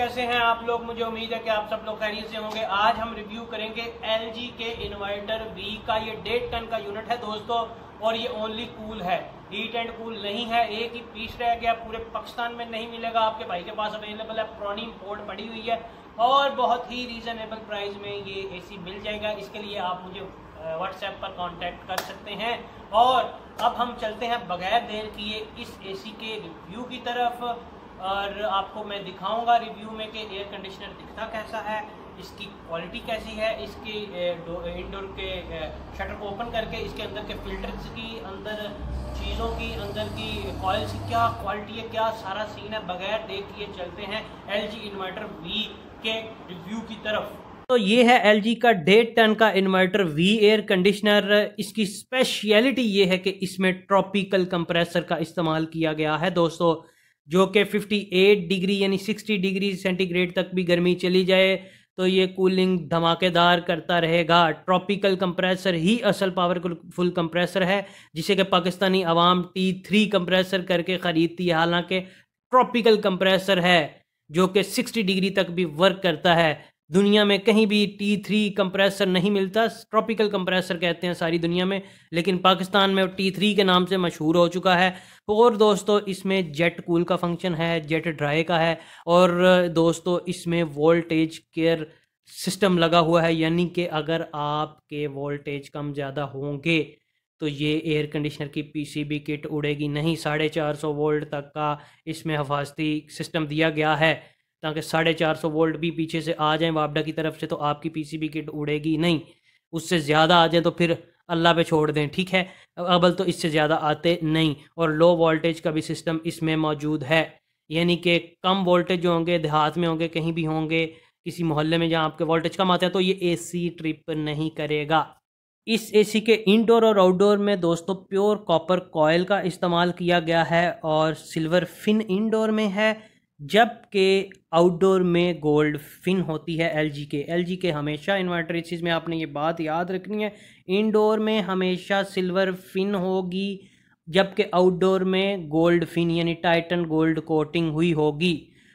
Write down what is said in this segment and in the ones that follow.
कैसे हैं आप लोग। मुझे उम्मीद है कि आप सब लोग खैरियत से होंगे। आज हम रिव्यू करेंगे एलजी के इन्वर्टर वी का। ये 1.5 टन का यूनिट है दोस्तों, और ये ओनली कूल है, हीट एंड कूल नहीं है। एक ही पीस रह गया, पूरे पाकिस्तान में नहीं मिलेगा। आपके भाई के पास अवेलेबल है, पुरानी इंपोर्ट पड़ी हुई है और बहुत ही रीजनेबल प्राइस में ये एसी मिल जाएगा। इसके लिए आप मुझे व्हाट्सएप पर कांटेक्ट कर सकते हैं। और अब हम चलते हैं बगैर देर किए इस एसी के रिव्यू की तरफ, और आपको मैं दिखाऊंगा रिव्यू में कि एयर कंडीशनर दिखता कैसा है, इसकी क्वालिटी कैसी है, इसकी इंडोर के शटर को ओपन करके इसके अंदर के फिल्टर्स की, अंदर चीज़ों की, अंदर की कॉइल्स की क्या क्वालिटी है, क्या सारा सीन है। बगैर देख किए चलते हैं एलजी इन्वर्टर वी के रिव्यू की तरफ। तो ये है एलजी का 1.5 टन का इन्वर्टर वी एयर कंडीशनर। इसकी स्पेशलिटी ये है कि इसमें ट्रॉपिकल कंप्रेसर का इस्तेमाल किया गया है दोस्तों, जो कि 58 डिग्री यानी 60 डिग्री सेंटीग्रेड तक भी गर्मी चली जाए तो ये कूलिंग धमाकेदार करता रहेगा। ट्रॉपिकल कंप्रेसर ही असल पावरफुल कंप्रेसर है, जिसे कि पाकिस्तानी आवाम T3 कंप्रेसर करके ख़रीदती है। हालांकि ट्रॉपिकल कंप्रेसर है जो कि 60 डिग्री तक भी वर्क करता है। दुनिया में कहीं भी T3 कंप्रेसर नहीं मिलता, ट्रॉपिकल कंप्रेसर कहते हैं सारी दुनिया में, लेकिन पाकिस्तान में T3 के नाम से मशहूर हो चुका है। और दोस्तों इसमें जेट कूल का फंक्शन है, जेट ड्राई का है, और दोस्तों इसमें वोल्टेज केयर सिस्टम लगा हुआ है, यानी कि अगर आपके वोल्टेज कम ज़्यादा होंगे तो ये एयर कंडीशनर की पीसीबी किट उड़ेगी नहीं। 450 वोल्ट तक का इसमें हिफाजती सिस्टम दिया गया है, ताकि 450 वोल्ट भी पीछे से आ जाएं वापडा की तरफ से तो आपकी पीसीबी किट उड़ेगी नहीं। उससे ज़्यादा आ जाए तो फिर अल्लाह पे छोड़ दें, ठीक है। अबल तो इससे ज़्यादा आते नहीं। और लो वोल्टेज का भी सिस्टम इसमें मौजूद है, यानी कि कम वोल्टेज जो होंगे, देहात में होंगे, कहीं भी होंगे, किसी मोहल्ले में जहाँ आपके वोल्टेज कम आता है, तो ये एसी ट्रिप नहीं करेगा। इस एसी के इंडोर और आउटडोर में दोस्तों प्योर कॉपर कॉयल का इस्तेमाल किया गया है, और सिल्वर फिन इंडोर में है, जबकि आउटडोर में गोल्ड फिन होती है एलजी के हमेशा इन्वर्टर एसीज में आपने ये बात याद रखनी है, इंडोर में हमेशा सिल्वर फिन होगी, जबकि आउटडोर में गोल्ड फिन यानी टाइटन गोल्ड कोटिंग हुई होगी।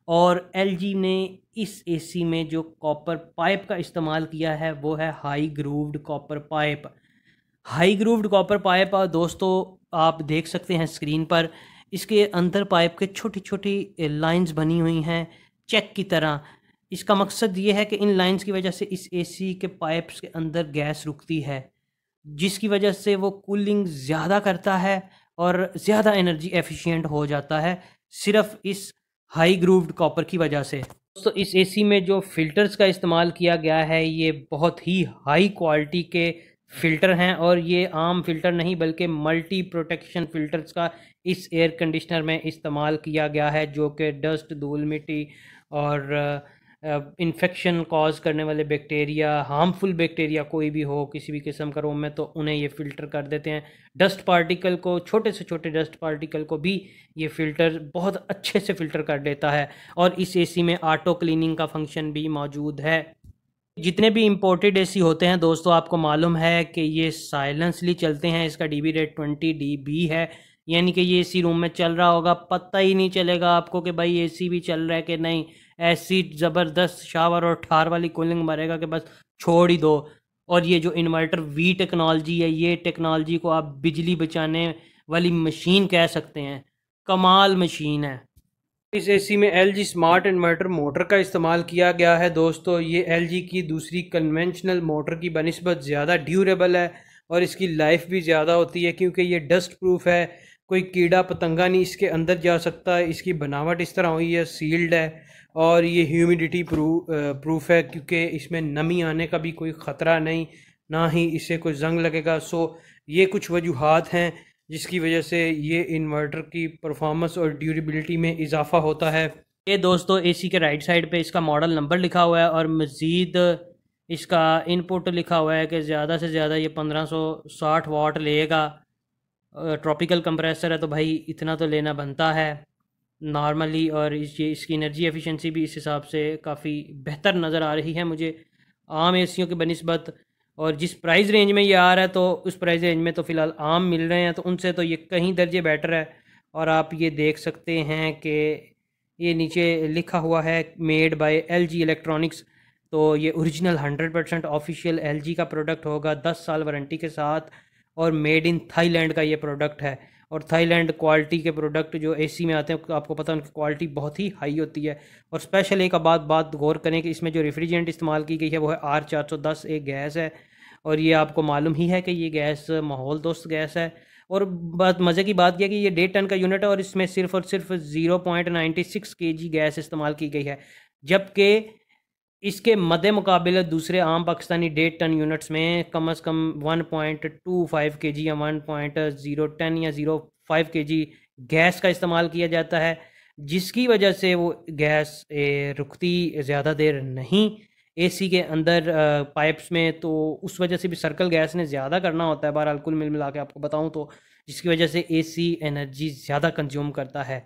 और एलजी ने इस एसी में जो कॉपर पाइप का इस्तेमाल किया है वो है high grooved copper pipe. High grooved copper pipe दोस्तों आप देख सकते हैं स्क्रीन पर, इसके अंदर पाइप के छोटी छोटी लाइंस बनी हुई हैं चेक की तरह। इसका मकसद ये है कि इन लाइंस की वजह से इस एसी के पाइप्स के अंदर गैस रुकती है, जिसकी वजह से वो कूलिंग ज़्यादा करता है और ज़्यादा एनर्जी एफिशिएंट हो जाता है, सिर्फ इस हाई ग्रूव्ड कॉपर की वजह से। दोस्तों इस एसी में जो फ़िल्टर्स का इस्तेमाल किया गया है ये बहुत ही हाई क्वालिटी के फ़िल्टर हैं, और ये आम फ़िल्टर नहीं बल्कि मल्टी प्रोटेक्शन फ़िल्टर्स का इस एयर कंडीशनर में इस्तेमाल किया गया है, जो कि डस्ट, धूल मिट्टी और इन्फेक्शन कॉज करने वाले बैक्टीरिया, हार्मफुल बैक्टीरिया कोई भी हो किसी भी किस्म का रूम में, तो उन्हें ये फ़िल्टर कर देते हैं। डस्ट पार्टिकल को, छोटे से छोटे डस्ट पार्टिकल को भी ये फ़िल्टर बहुत अच्छे से फ़िल्टर कर देता है। और इस एसी में ऑटो क्लीनिंग का फंक्शन भी मौजूद है। जितने भी इम्पोर्टेड एसी होते हैं दोस्तों आपको मालूम है कि ये साइलेंसली चलते हैं। इसका डीबी रेट 20 dB है, यानी कि ये एसी रूम में चल रहा होगा, पता ही नहीं चलेगा आपको कि भाई एसी भी चल रहा है कि नहीं। ऐसी ज़बरदस्त शावर और ठार वाली कूलिंग मारेगा कि बस छोड़ ही दो। और ये जो इन्वर्टर वी टेक्नोलॉजी है, ये टेक्नोलॉजी को आप बिजली बचाने वाली मशीन कह सकते हैं, कमाल मशीन है। इस एसी में एलजी स्मार्ट इन्वर्टर मोटर का इस्तेमाल किया गया है दोस्तों। ये एलजी की दूसरी कन्वेंशनल मोटर की बनिस्बत ज़्यादा ड्यूरेबल है और इसकी लाइफ भी ज़्यादा होती है, क्योंकि ये डस्ट प्रूफ है, कोई कीड़ा पतंगा नहीं इसके अंदर जा सकता। इसकी बनावट इस तरह हुई है, सील्ड है, और ये ह्यूमिडिटी प्रूफ है, क्योंकि इसमें नमी आने का भी कोई ख़तरा नहीं, ना ही इससे कोई जंग लगेगा। सो ये कुछ वजूहात हैं जिसकी वजह से ये इन्वर्टर की परफॉर्मेंस और ड्यूरेबिलिटी में इजाफा होता है। ये दोस्तों एसी के राइट साइड पे इसका मॉडल नंबर लिखा हुआ है, और मज़ीद इसका इनपुट लिखा हुआ है कि ज़्यादा से ज़्यादा ये 1560 वाट लेगा। ट्रॉपिकल कंप्रेसर है तो भाई इतना तो लेना बनता है नॉर्मली, और इसकी एनर्जी एफिशिएंसी भी इस हिसाब से काफ़ी बेहतर नज़र आ रही है मुझे आम एसियों के बनिस्बत। और जिस प्राइस रेंज में ये आ रहा है तो उस प्राइस रेंज में तो फ़िलहाल आम मिल रहे हैं, तो उनसे तो ये कहीं दर्जे बेटर है। और आप ये देख सकते हैं कि ये नीचे लिखा हुआ है मेड बाय LG इलेक्ट्रॉनिक्स। तो ये ओरिजिनल 100% ऑफिशियल LG का प्रोडक्ट होगा, 10 साल वारंटी के साथ, और मेड इन थाईलैंड का ये प्रोडक्ट है। और थाईलैंड क्वालिटी के प्रोडक्ट जो AC में आते हैं आपको पता है उनकी क्वालिटी बहुत ही हाई होती है। और स्पेशल एक बात गौर करें कि इसमें जो रेफ्रिजरेंट इस्तेमाल की गई है वो है R410 एक गैस है। और ये आपको मालूम ही है कि ये गैस माहौल दोस्त गैस है। और बात मज़े की बात यह कि ये 1.5 टन का यूनिट है और इसमें सिर्फ और सिर्फ 0.96 kg गैस इस्तेमाल की गई है, जबकि इसके मद्दे मुकाबले दूसरे आम पाकिस्तानी 1.5 टन यूनिट्स में कम से कम 1.25 kg या 1.010 या 0.5 kg गैस का इस्तेमाल किया जाता है, जिसकी वजह से वो गैस रुकती ज़्यादा देर नहीं AC के अंदर पाइप्स में। तो उस वजह से भी सर्कल गैस ने ज़्यादा करना होता है। बहरहाल कुल मिला के आपको बताऊं तो जिसकी वजह से AC एनर्जी ज़्यादा कंज्यूम करता है।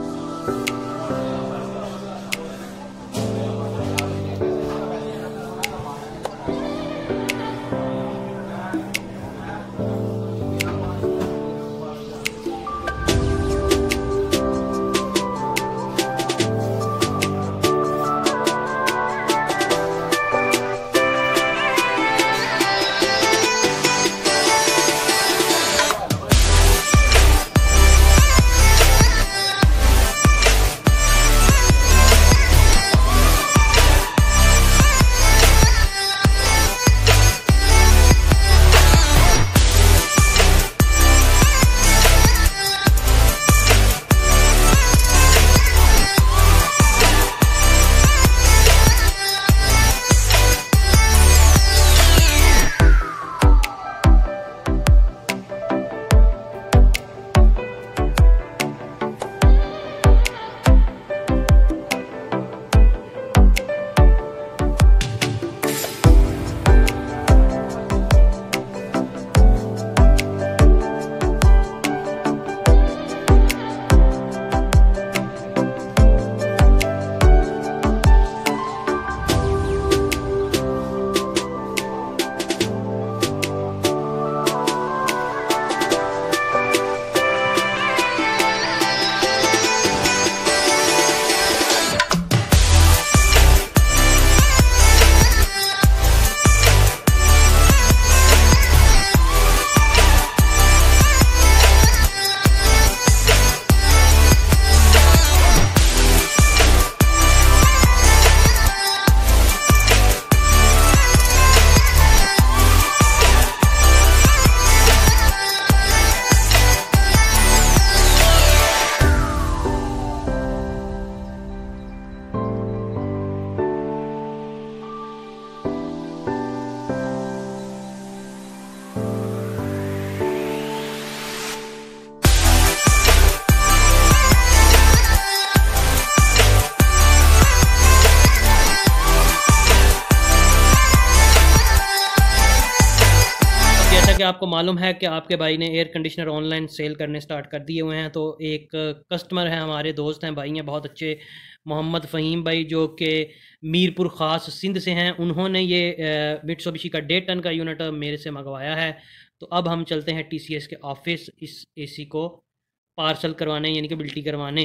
कि आपको मालूम है कि आपके भाई ने एयर कंडीशनर ऑनलाइन सेल करने स्टार्ट कर दिए हुए हैं। तो एक कस्टमर है, हमारे दोस्त हैं, भाई हैं बहुत अच्छे, मोहम्मद फ़हीम भाई, जो कि मीरपुर ख़ास सिंध से हैं। उन्होंने ये मित्सुबिशी का 1.5 टन का यूनिट मेरे से मंगवाया है। तो अब हम चलते हैं TCS के ऑफिस इस AC को पार्सल करवाने, यानी कि बिल्टी करवाने।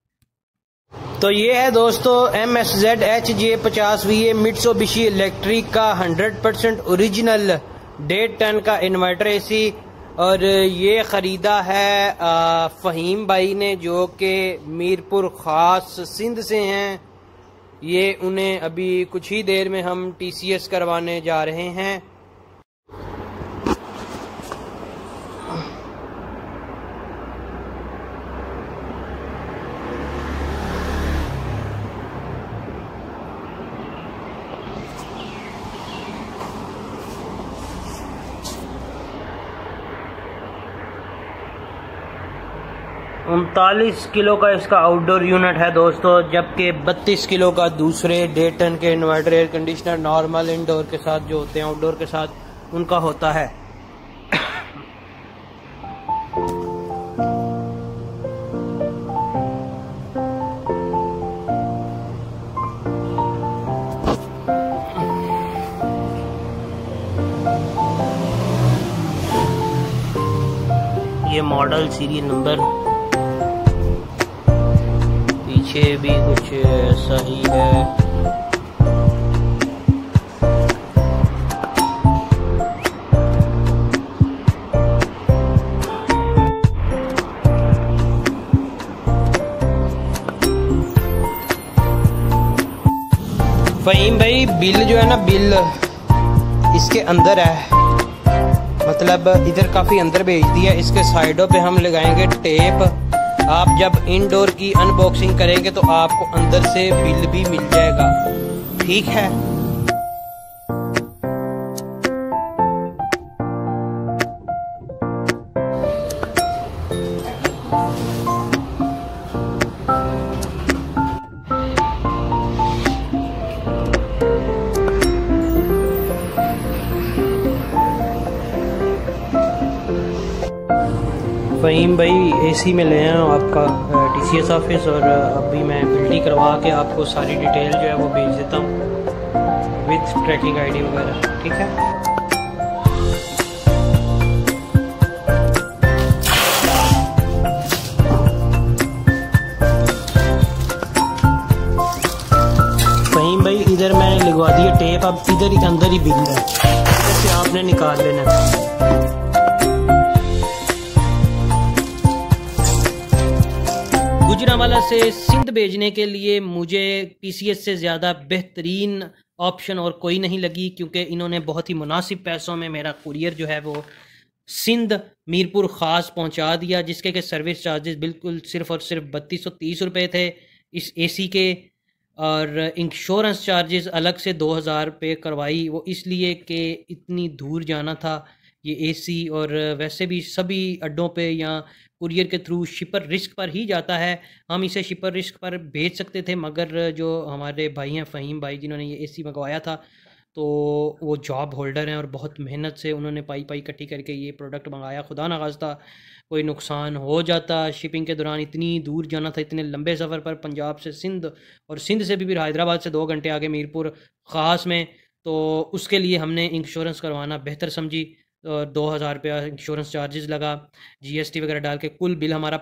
तो ये है दोस्तों MSZ HJ50VA मित्सुबिशी इलेक्ट्रिक का 100% ओरिजिनल 1.5 टन का इन्वर्टर AC। और ये ख़रीदा है फ़हीम भाई ने, जो कि मीरपुर ख़ास सिंध से हैं। ये उन्हें अभी कुछ ही देर में हम TCS करवाने जा रहे हैं। उनतालीस किलो का इसका आउटडोर यूनिट है दोस्तों, जबकि 32 किलो का दूसरे 1.5 टन के inverter air conditioner normal indoor के साथ जो होते हैं, आउटडोर के साथ उनका होता है। ये मॉडल सीरियल नंबर पीछे भी कुछ ऐसा ही है। फ़हीम भाई बिल जो है ना, बिल इसके अंदर है, मतलब इधर काफ़ी अंदर भेज दिया। इसके साइडों पे हम लगाएंगे टेप। आप जब इनडोर की अनबॉक्सिंग करेंगे तो आपको अंदर से बिल भी मिल जाएगा, ठीक है। फ़हीम भाई एसी में ले आया आपका TCS ऑफिस, और अभी मैं बिल्टी करवा के आपको सारी डिटेल जो है वो भेज देता हूँ विथ ट्रैकिंग ID वगैरह, ठीक है। फ़हीम भाई इधर मैं लगवा दिया टेप, अब इधर ही अंदर ही बिल है, इधर से आपने निकाल लेना है। गुजरांवाला से सिंध भेजने के लिए मुझे TCS से ज़्यादा बेहतरीन ऑप्शन और कोई नहीं लगी, क्योंकि इन्होंने बहुत ही मुनासिब पैसों में मेरा कुरियर जो है वो सिंध मीरपुर ख़ास पहुंचा दिया, जिसके के सर्विस चार्जेस बिल्कुल सिर्फ़ और सिर्फ 3230 रुपये थे इस AC के, और इंश्योरेंस चार्जेस अलग से 2000 रुपये करवाई, वो इसलिए कि इतनी दूर जाना था ये AC, और वैसे भी सभी अड्डों पे या कुरियर के थ्रू शिपर रिस्क पर ही जाता है। हम इसे शिपर रिस्क पर भेज सकते थे, मगर जो हमारे भाई हैं फ़हीम भाई जिन्होंने ये AC मंगवाया था, तो वो जॉब होल्डर हैं और बहुत मेहनत से उन्होंने पाई इकट्ठी करके ये प्रोडक्ट मंगाया। खुदा न खास्ता कोई नुकसान हो जाता शिपिंग के दौरान, इतनी दूर जाना था, इतने लंबे सफ़र पर, पंजाब से सिंध और सिंध से भी फिर हैदराबाद से 2 घंटे आगे मीरपुर ख़ास में, तो उसके लिए हमने इंश्योरेंस करवाना बेहतर समझी। 2000 रुपया इंश्योरेंस चार्जेस लगा, GST वगैरह डाल के कुल बिल हमारा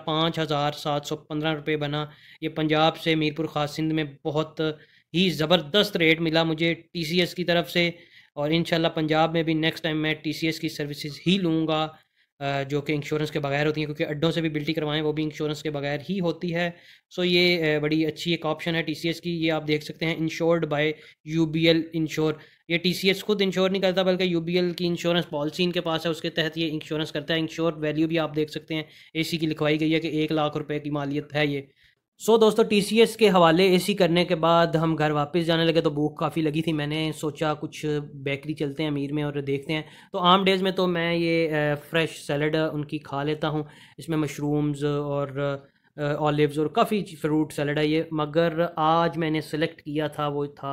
5715 रुपये बना। ये पंजाब से मीरपुर ख़ास सिंध में बहुत ही ज़बरदस्त रेट मिला मुझे TCS की तरफ से, और इंशाल्लाह पंजाब में भी नेक्स्ट टाइम मैं TCS की सर्विसेज ही लूँगा, जो कि इंश्योरेंस के बगैर होती हैं, क्योंकि अड्डों से भी बिल्टी करवाएं वो भी इंश्योरेंस के बगैर ही होती है। सो ये बड़ी अच्छी एक ऑप्शन है TCS की। ये आप देख सकते हैं इंश्योर्ड बाय UBL इंश्योर। ये TCS खुद इंश्योर नहीं करता, बल्कि UBL की इंश्योरेंस पॉलिसी इनके पास है, उसके तहत ये इंश्योरेंस करता है। इंश्योर वैल्यू भी आप देख सकते हैं AC की लिखवाई गई है कि 1 लाख रुपए की मालियत है ये। सो दोस्तों TCS के हवाले AC करने के बाद हम घर वापस जाने लगे, तो भूख काफ़ी लगी थी। मैंने सोचा कुछ बेकरी चलते हैं अमीर में और देखते हैं। तो आम डेज़ में तो मैं ये फ्रेश सैलड उनकी खा लेता हूँ, इसमें मशरूम्स और ऑलिव्स और काफ़ी फ्रूट सैलड है ये, मगर आज मैंने सेलेक्ट किया था वो था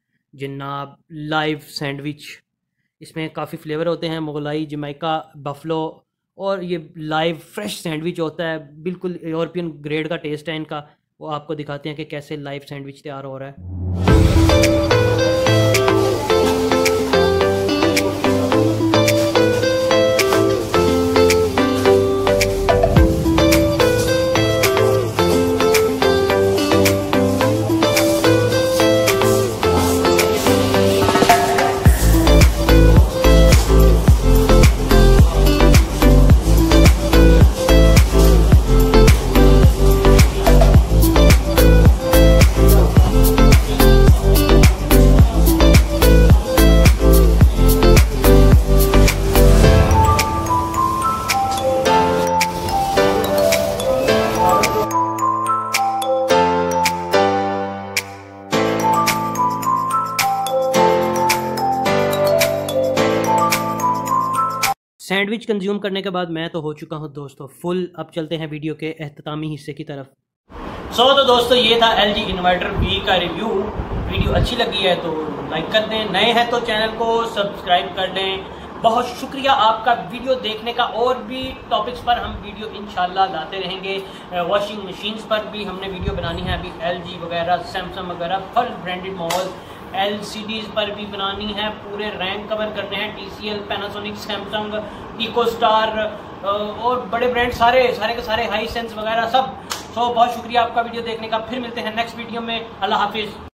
जनाब लाइव सैंडविच। इसमें काफ़ी फ्लेवर होते हैं, मुगलाई, जमैका, बफलो, और ये लाइव फ्रेश सैंडविच होता है, बिल्कुल यूरोपियन ग्रेड का टेस्ट है इनका। वो आपको दिखाते हैं कि कैसे लाइव सैंडविच तैयार हो रहा है। सैंडविच कंज्यूम करने के बाद मैं तो हो चुका हूँ दोस्तों फुल। अब चलते हैं वीडियो के एख्तामी हिस्से की तरफ। तो दोस्तों ये था LG इन्वर्टर V का रिव्यू। वीडियो अच्छी लगी है तो लाइक कर दें, नए हैं तो चैनल को सब्सक्राइब कर दें। बहुत शुक्रिया आपका वीडियो देखने का। और भी टॉपिक्स पर हम वीडियो इंशाल्लाह लाते रहेंगे। वॉशिंग मशीन्स पर भी हमने वीडियो बनानी है, अभी LG वगैरह, सैमसंग वगैरह फुल ब्रांडेड मॉडल। LCDs पर भी बनानी है, पूरे रैंक कवर करने हैं। TCL, पैनासोनिक, सैमसंग, इकोस्टार और बड़े ब्रांड सारे के सारे, हाई सेंस वगैरह सब बहुत शुक्रिया आपका वीडियो देखने का। फिर मिलते हैं नेक्स्ट वीडियो में। अल्लाह हाफिज।